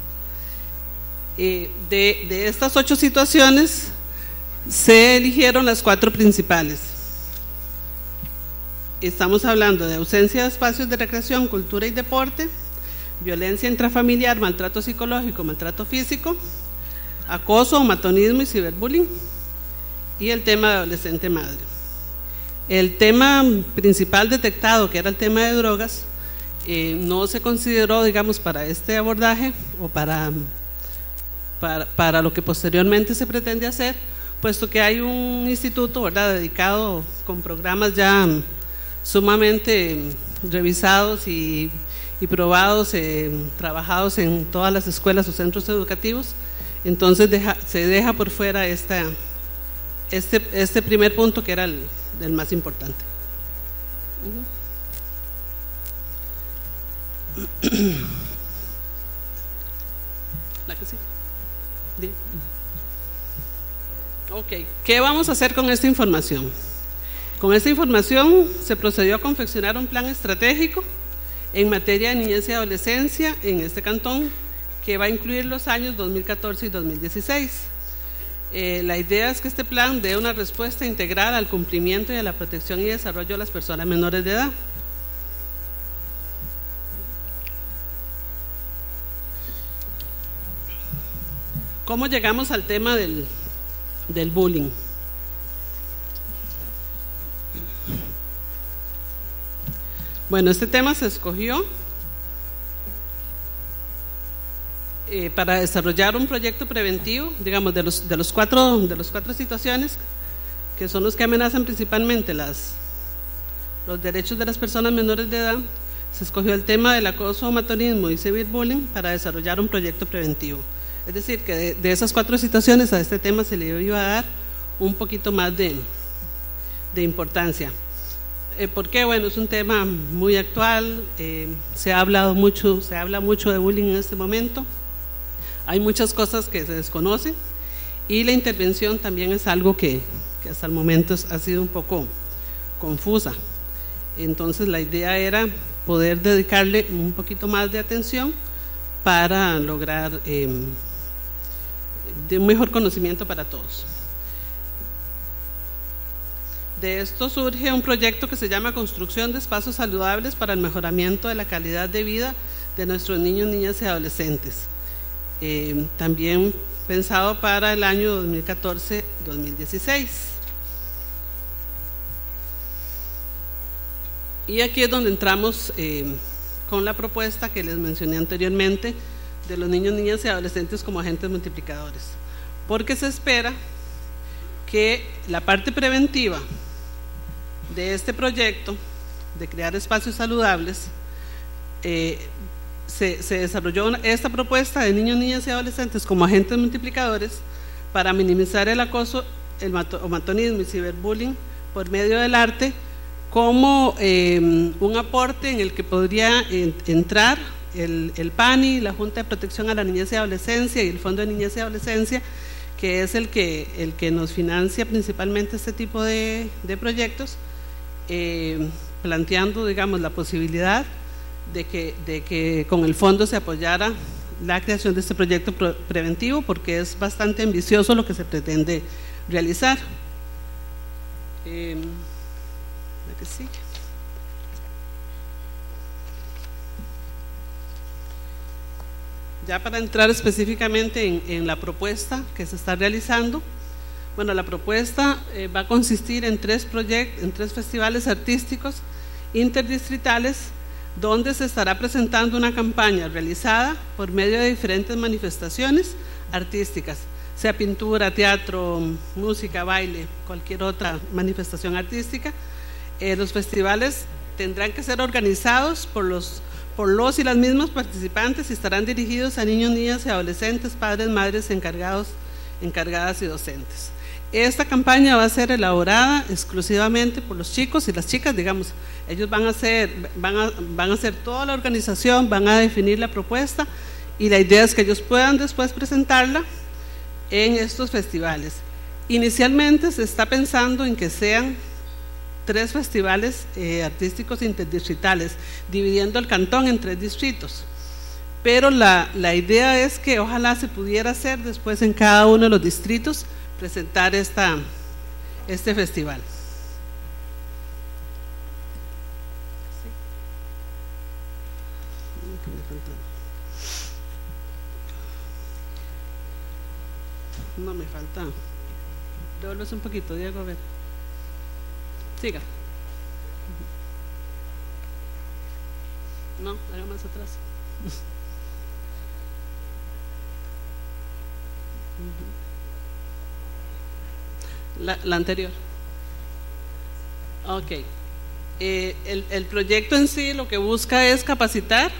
De estas 8 situaciones se eligieron las 4 principales. Estamos hablando de ausencia de espacios de recreación, cultura y deporte, violencia intrafamiliar, maltrato psicológico, maltrato físico, acoso, matonismo y ciberbullying, y el tema de adolescente madre. El tema principal detectado, que era el tema de drogas, no se consideró, digamos, para este abordaje o para lo que posteriormente se pretende hacer, puesto que hay un instituto, ¿verdad?, dedicado con programas ya sumamente revisados y probados, trabajados en todas las escuelas o centros educativos. Entonces se deja por fuera este primer punto, que era el más importante. ¿La que sí? Bien. Ok, ¿qué vamos a hacer con esta información? Con esta información se procedió a confeccionar un plan estratégico en materia de niñez y adolescencia en este cantón, que va a incluir los años 2014 y 2016. La idea es que este plan dé una respuesta integral al cumplimiento y a la protección y desarrollo de las personas menores de edad. ¿Cómo llegamos al tema del bullying? Bueno, este tema se escogió para desarrollar un proyecto preventivo, digamos, de los cuatro situaciones que son los que amenazan principalmente los derechos de las personas menores de edad. Se escogió el tema del acoso, matonismo y ciberbullying para desarrollar un proyecto preventivo. Es decir, que de esas 4 situaciones a este tema se le iba a dar un poquito más de importancia. ¿Por qué? Bueno, es un tema muy actual, se habla mucho de bullying en este momento. Hay muchas cosas que se desconocen y la intervención también es algo que hasta el momento ha sido un poco confusa. Entonces la idea era poder dedicarle un poquito más de atención para lograr de un mejor conocimiento para todos. De esto surge un proyecto que se llama Construcción de Espacios Saludables para el Mejoramiento de la Calidad de Vida de nuestros niños, niñas y adolescentes. También pensado para el año 2014-2016. Y aquí es donde entramos con la propuesta que les mencioné anteriormente de los niños, niñas y adolescentes como agentes multiplicadores, porque se espera que la parte preventiva de este proyecto de crear espacios saludables, se desarrolló esta propuesta de niños, niñas y adolescentes como agentes multiplicadores para minimizar el acoso, el matonismo y ciberbullying por medio del arte como un aporte en el que podría entrar el PANI, la Junta de Protección a la Niñez y Adolescencia, y el Fondo de Niñez y Adolescencia, que es el que nos financia principalmente este tipo de proyectos, planteando, digamos, la posibilidad de que con el fondo se apoyara la creación de este proyecto preventivo, porque es bastante ambicioso lo que se pretende realizar. La que sigue. Ya para entrar específicamente en la propuesta que se está realizando, bueno, la propuesta va a consistir en tres festivales artísticos interdistritales, donde se estará presentando una campaña realizada por medio de diferentes manifestaciones artísticas, sea pintura, teatro, música, baile, cualquier otra manifestación artística. Los festivales tendrán que ser organizados por los y las mismas participantes y estarán dirigidos a niños, niñas y adolescentes, padres, madres, encargadas y docentes. Esta campaña va a ser elaborada exclusivamente por los chicos y las chicas, digamos. Ellos van a hacer toda la organización, van a definir la propuesta, y la idea es que ellos puedan después presentarla en estos festivales. Inicialmente se está pensando en que sean 3 festivales artísticos interdistritales, dividiendo el cantón en 3 distritos, pero la idea es que ojalá se pudiera hacer después en cada uno de los distritos presentar este festival. No me falta. Devuelves un poquito, Diego, a ver. Siga. No, haga más atrás. La anterior. Ok. El proyecto en sí lo que busca es capacitar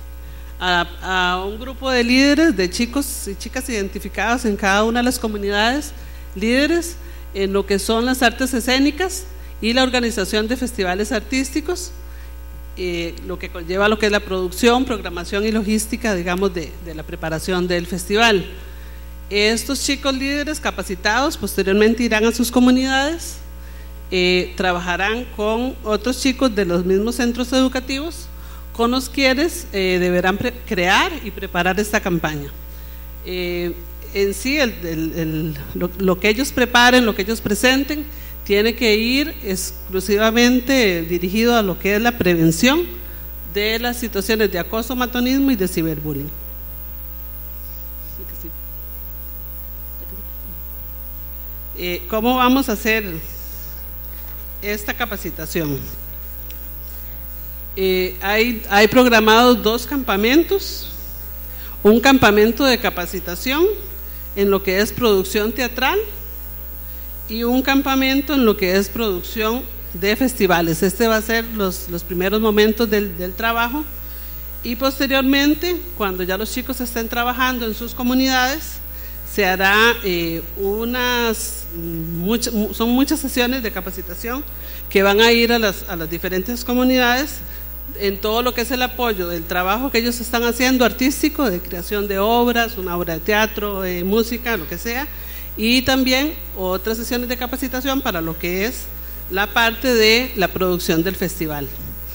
a un grupo de líderes, de chicos y chicas identificados en cada una de las comunidades, líderes en lo que son las artes escénicas y la organización de festivales artísticos, lo que conlleva lo que es la producción, programación y logística, digamos, de la preparación del festival. Estos chicos líderes capacitados posteriormente irán a sus comunidades, trabajarán con otros chicos de los mismos centros educativos, con los quienes deberán crear y preparar esta campaña. En sí, lo que ellos preparen, lo que ellos presenten, tiene que ir exclusivamente dirigido a lo que es la prevención de las situaciones de acoso, matonismo y de ciberbullying. ¿Cómo vamos a hacer esta capacitación? Hay programados 2 campamentos, un campamento de capacitación en lo que es producción teatral y un campamento en lo que es producción de festivales. Este va a ser los primeros momentos del trabajo, y posteriormente, cuando ya los chicos estén trabajando en sus comunidades, se hará son muchas sesiones de capacitación que van a ir a las diferentes comunidades en todo lo que es el apoyo del trabajo que ellos están haciendo artístico, de creación de obras, una obra de teatro, música, lo que sea, y también otras sesiones de capacitación para lo que es la parte de la producción del festival.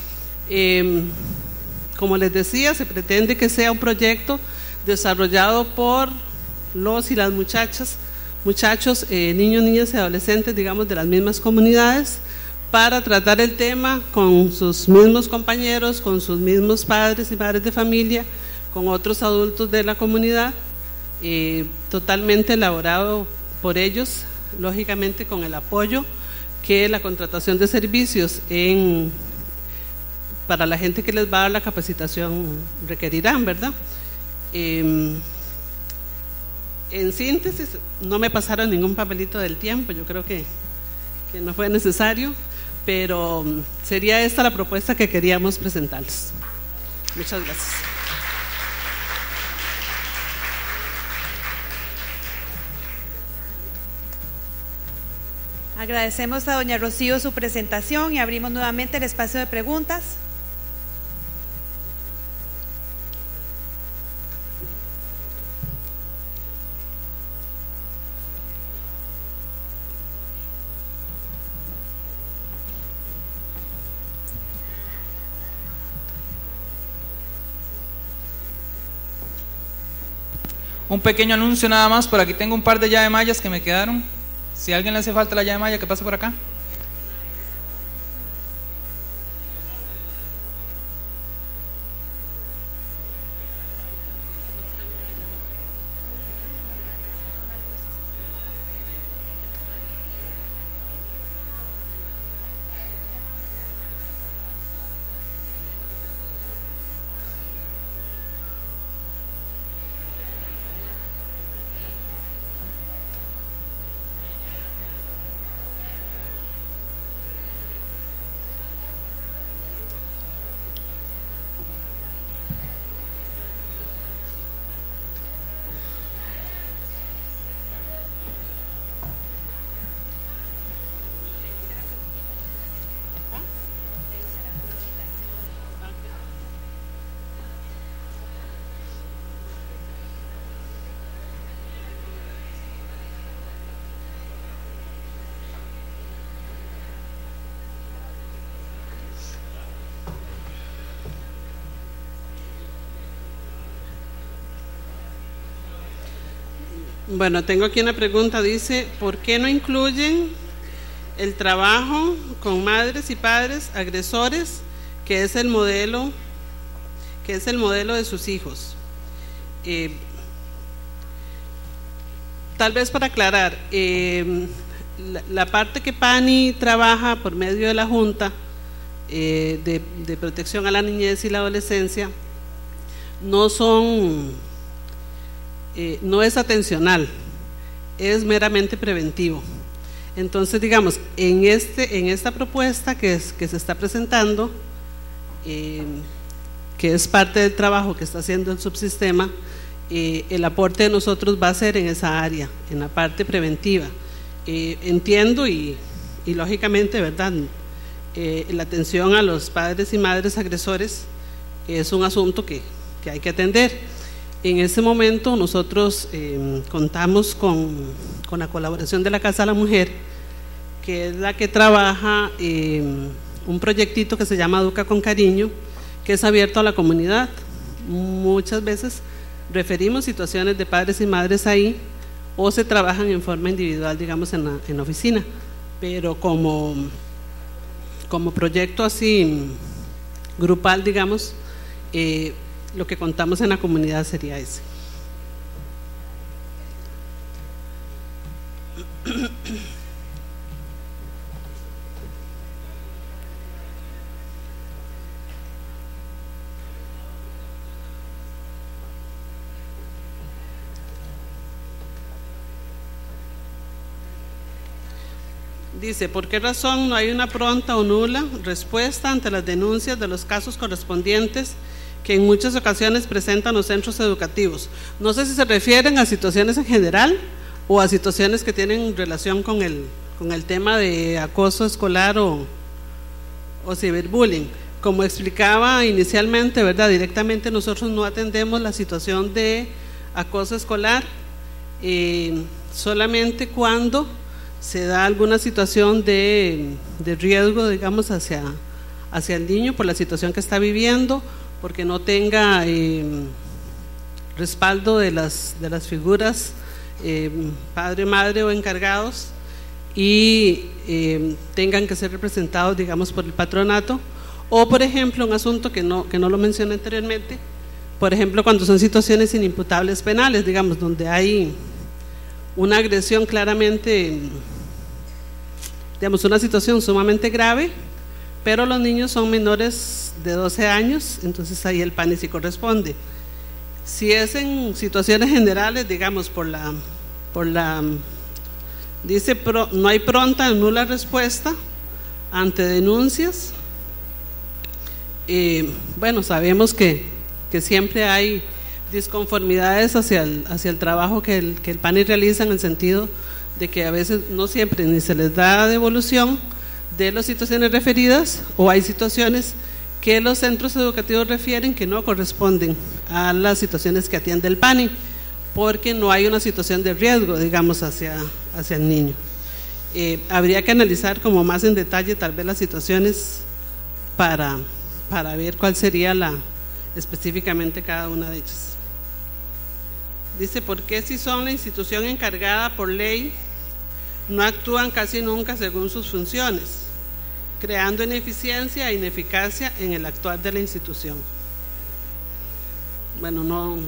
Como les decía, se pretende que sea un proyecto desarrollado por los y las muchachos, niños, niñas y adolescentes, digamos, de las mismas comunidades, para tratar el tema con sus mismos compañeros, con sus mismos padres y madres de familia, con otros adultos de la comunidad, totalmente elaborado por ellos, lógicamente con el apoyo que la contratación de servicios para la gente que les va a dar la capacitación requerirán, ¿verdad? En síntesis, no me pasaron ningún papelito del tiempo, yo creo que no fue necesario, pero sería esta la propuesta que queríamos presentarles. Muchas gracias. Agradecemos a doña Rocío su presentación y abrimos nuevamente el espacio de preguntas. Un pequeño anuncio nada más, por aquí tengo un par de llave mallas que me quedaron. Si a alguien le hace falta la llave malla, que pase por acá. Bueno, tengo aquí una pregunta, dice, ¿por qué no incluyen el trabajo con madres y padres agresores, que es el modelo de sus hijos? Tal vez para aclarar, la parte que PANI trabaja por medio de la Junta de Protección a la Niñez y la Adolescencia no es atencional, es meramente preventivo. Entonces, digamos, en esta propuesta que se está presentando, que es parte del trabajo que está haciendo el subsistema, el aporte de nosotros va a ser en esa área, en la parte preventiva. Entiendo y lógicamente, ¿verdad? La atención a los padres y madres agresores es un asunto que hay que atender. En este momento nosotros contamos con la colaboración de la Casa de la Mujer, que es la que trabaja un proyectito que se llama Educa con Cariño, que es abierto a la comunidad. Muchas veces referimos situaciones de padres y madres ahí, o se trabajan en forma individual, digamos, en la oficina, pero como proyecto así grupal, digamos, lo que contamos en la comunidad sería ese. Dice, ¿por qué razón no hay una pronta o nula respuesta ante las denuncias de los casos correspondientes que en muchas ocasiones presentan los centros educativos? No sé si se refieren a situaciones en general o a situaciones que tienen relación con el tema de acoso escolar o ciberbullying. Como explicaba inicialmente, ¿verdad? Directamente nosotros no atendemos la situación de acoso escolar, solamente cuando se da alguna situación de riesgo, digamos, hacia el niño por la situación que está viviendo, porque no tenga respaldo de las figuras padre, madre o encargados, y tengan que ser representados, digamos, por el patronato, o por ejemplo un asunto que no lo mencioné anteriormente, por ejemplo cuando son situaciones inimputables penales, digamos, donde hay una agresión claramente, digamos, una situación sumamente grave, pero los niños son menores de 12 años, entonces ahí el PANI sí corresponde. Si es en situaciones generales, digamos, dice, no hay pronta o nula respuesta ante denuncias. Bueno, sabemos que siempre hay disconformidades hacia el trabajo que el PANI realiza, en el sentido de que a veces no siempre ni se les da devolución de las situaciones referidas, o hay situaciones que los centros educativos refieren que no corresponden a las situaciones que atiende el PANI, porque no hay una situación de riesgo, digamos, hacia el niño. Habría que analizar como más en detalle tal vez las situaciones para ver cuál sería específicamente cada una de ellas. Dice, ¿por qué si son la institución encargada por ley no actúan casi nunca según sus funciones, creando ineficiencia e ineficacia en el actuar de la institución? Bueno,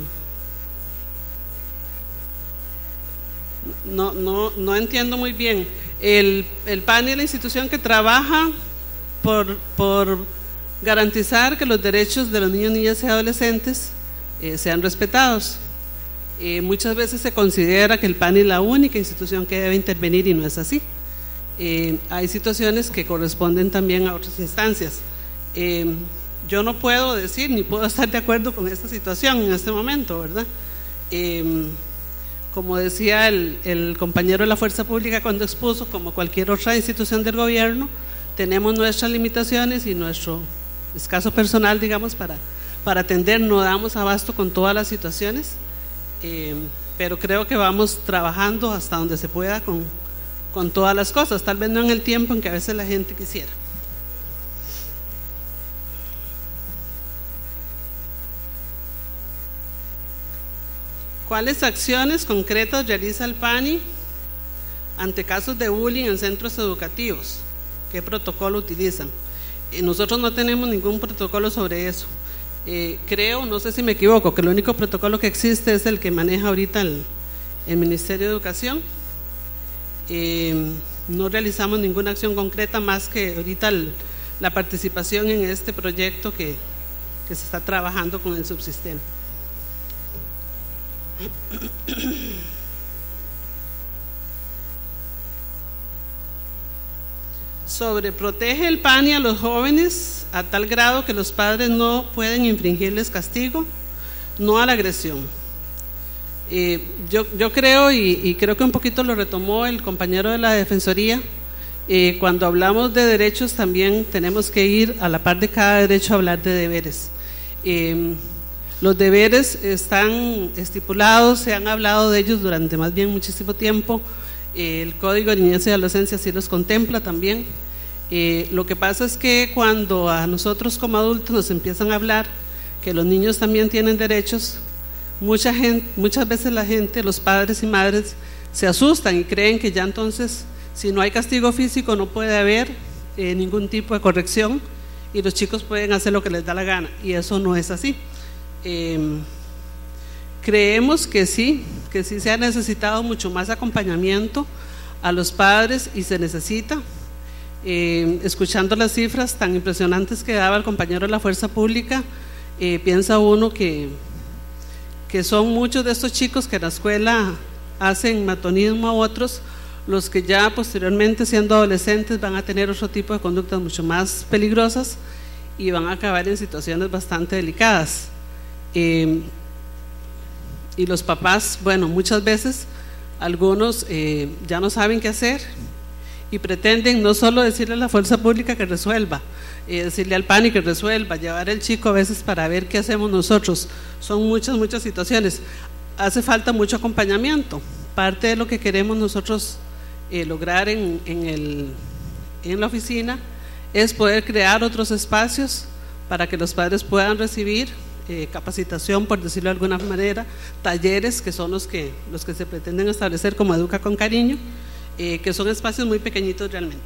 no entiendo muy bien. El PANI es la institución que trabaja por garantizar que los derechos de los niños, niñas y adolescentes sean respetados. Muchas veces se considera que el PANI es la única institución que debe intervenir y no es así. Hay situaciones que corresponden también a otras instancias. Yo no puedo decir ni puedo estar de acuerdo con esta situación en este momento, ¿verdad? Como decía el compañero de la Fuerza Pública cuando expuso, como cualquier otra institución del gobierno, tenemos nuestras limitaciones y nuestro escaso personal, digamos, para atender. No damos abasto con todas las situaciones, pero creo que vamos trabajando hasta donde se pueda con todas las cosas, tal vez no en el tiempo en que a veces la gente quisiera. ¿Cuáles acciones concretas realiza el PANI ante casos de bullying en centros educativos? ¿Qué protocolo utilizan? Nosotros no tenemos ningún protocolo sobre eso. Creo, no sé si me equivoco, que el único protocolo que existe es el que maneja ahorita el Ministerio de Educación. No realizamos ninguna acción concreta más que ahorita la participación en este proyecto que se está trabajando con el subsistema. Protege el PANI a los jóvenes a tal grado que los padres no pueden infringirles castigo, no a la agresión. Yo creo, y creo que un poquito lo retomó el compañero de la Defensoría, cuando hablamos de derechos también tenemos que ir a la par de cada derecho a hablar de deberes. Los deberes están estipulados, se han hablado de ellos durante más bien muchísimo tiempo. El Código de Niñez y Adolescencia sí los contempla también. Lo que pasa es que cuando a nosotros como adultos nos empiezan a hablar que los niños también tienen derechos, muchas veces la gente, los padres y madres, se asustan y creen que ya entonces, si no hay castigo físico, no puede haber ningún tipo de corrección y los chicos pueden hacer lo que les da la gana, y eso no es así. Creemos que sí se ha necesitado mucho más acompañamiento a los padres y se necesita. Escuchando las cifras tan impresionantes que daba el compañero de la Fuerza Pública, piensa uno que son muchos de estos chicos que en la escuela hacen matonismo a otros, los que ya posteriormente, siendo adolescentes, van a tener otro tipo de conductas mucho más peligrosas y van a acabar en situaciones bastante delicadas. Y los papás, bueno, muchas veces algunos ya no saben qué hacer y pretenden no solo decirle a la Fuerza Pública que resuelva, decirle al PANI que resuelva, llevar al chico a veces para ver qué hacemos nosotros. Son muchas situaciones. Hace falta mucho acompañamiento. Parte de lo que queremos nosotros lograr en la oficina es poder crear otros espacios para que los padres puedan recibir capacitación, por decirlo de alguna manera, talleres que son los que se pretenden establecer como Educa con Cariño, que son espacios muy pequeñitos realmente.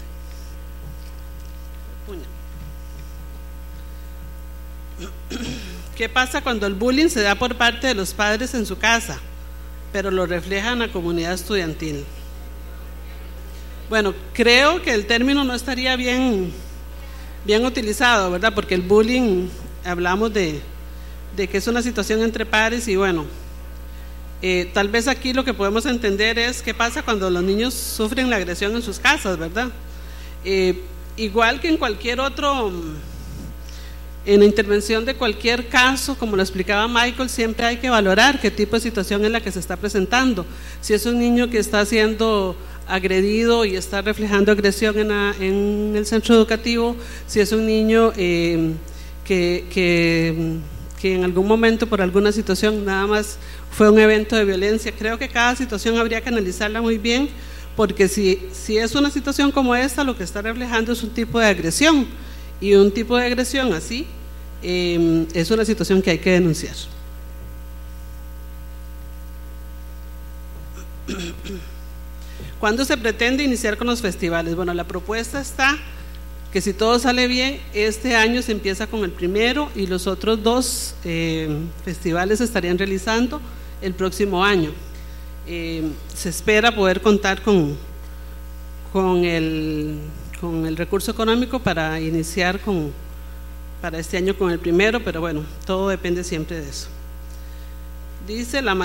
¿Qué pasa cuando el bullying se da por parte de los padres en su casa, pero lo refleja en la comunidad estudiantil? Bueno, creo que el término no estaría bien utilizado, ¿verdad? Porque el bullying, hablamos de que es una situación entre pares y bueno, tal vez aquí lo que podemos entender es qué pasa cuando los niños sufren la agresión en sus casas, ¿verdad? Igual que en cualquier otro, en la intervención de cualquier caso, como lo explicaba Michael, siempre hay que valorar qué tipo de situación es la que se está presentando. Si es un niño que está siendo agredido y está reflejando agresión en el centro educativo, si es un niño que en algún momento por alguna situación nada más fue un evento de violencia. Creo que cada situación habría que analizarla muy bien, porque si es una situación como esta, lo que está reflejando es un tipo de agresión, y un tipo de agresión así es una situación que hay que denunciar. ¿Cuándo se pretende iniciar con los festivales? Bueno, la propuesta está que si todo sale bien, este año se empieza con el primero y los otros 2 festivales se estarían realizando el próximo año. Se espera poder contar con el recurso económico para iniciar para este año con el primero, pero bueno, todo depende siempre de eso. Dice, la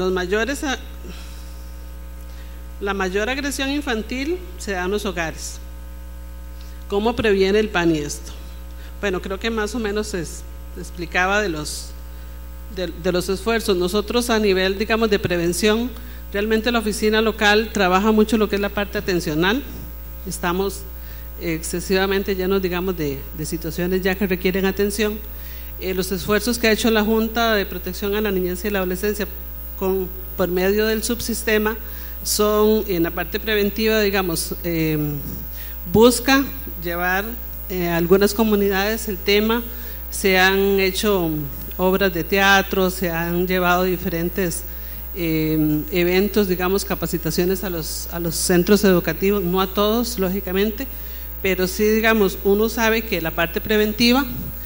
mayor agresión infantil se da en los hogares. ¿Cómo previene el PANI esto? Bueno, creo que más o menos se explicaba de los esfuerzos. Nosotros a nivel, digamos, de prevención, realmente la oficina local trabaja mucho lo que es la parte atencional. Estamos excesivamente llenos, digamos, de situaciones ya que requieren atención. Los esfuerzos que ha hecho la Junta de Protección a la Niñez y la Adolescencia por medio del subsistema son en la parte preventiva, digamos, busca llevar a algunas comunidades el tema, se han hecho obras de teatro, se han llevado diferentes eventos, digamos, capacitaciones a los centros educativos, no a todos, lógicamente, pero sí, digamos, uno sabe que la parte preventiva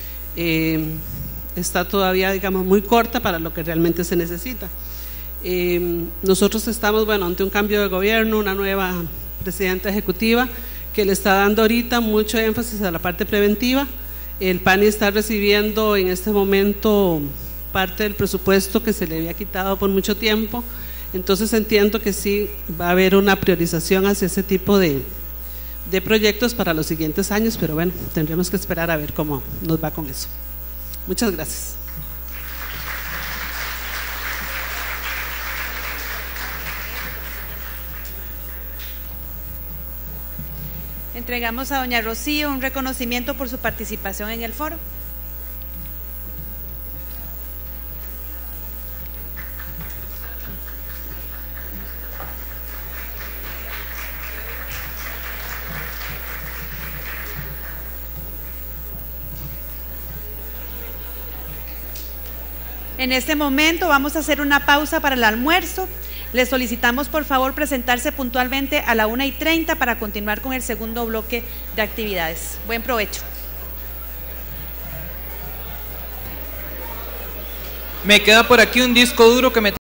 está todavía, digamos, muy corta para lo que realmente se necesita. Nosotros estamos, bueno, ante un cambio de gobierno, una nueva presidenta ejecutiva que le está dando ahorita mucho énfasis a la parte preventiva. El PANI está recibiendo en este momento parte del presupuesto que se le había quitado por mucho tiempo, entonces entiendo que sí va a haber una priorización hacia ese tipo de proyectos para los siguientes años, pero bueno, tendremos que esperar a ver cómo nos va con eso. Muchas gracias. Entregamos a doña Rocío un reconocimiento por su participación en el foro. En este momento vamos a hacer una pausa para el almuerzo. Les solicitamos por favor presentarse puntualmente a la 1:30 para continuar con el segundo bloque de actividades. Buen provecho. Me queda por aquí un disco duro que me